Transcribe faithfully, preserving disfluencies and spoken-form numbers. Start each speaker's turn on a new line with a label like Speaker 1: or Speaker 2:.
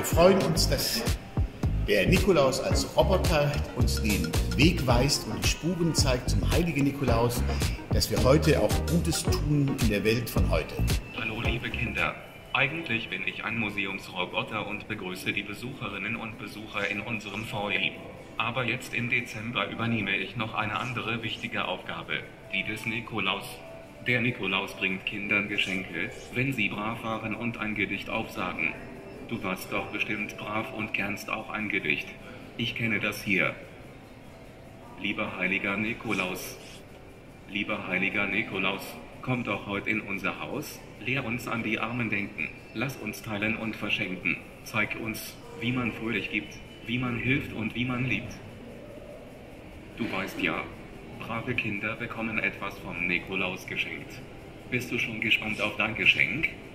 Speaker 1: freuen uns, dass der Nikolaus als Roboter uns den Weg weist und die Spuren zeigt zum heiligen Nikolaus, dass wir heute auch Gutes tun in der Welt von heute.
Speaker 2: Hallo liebe Kinder, eigentlich bin ich ein Museumsroboter und begrüße die Besucherinnen und Besucher in unserem Foyer. Aber jetzt im Dezember übernehme ich noch eine andere wichtige Aufgabe, die des Nikolaus. Der Nikolaus bringt Kindern Geschenke, wenn sie brav waren und ein Gedicht aufsagen. Du warst doch bestimmt brav und kennst auch ein Gedicht. Ich kenne das hier. Lieber heiliger Nikolaus, lieber heiliger Nikolaus, komm doch heute in unser Haus, lehr uns an die Armen denken, lass uns teilen und verschenken, zeig uns, wie man fröhlich gibt, wie man hilft und wie man liebt. Du weißt ja, brave Kinder bekommen etwas vom Nikolaus geschenkt. Bist du schon gespannt auf dein Geschenk?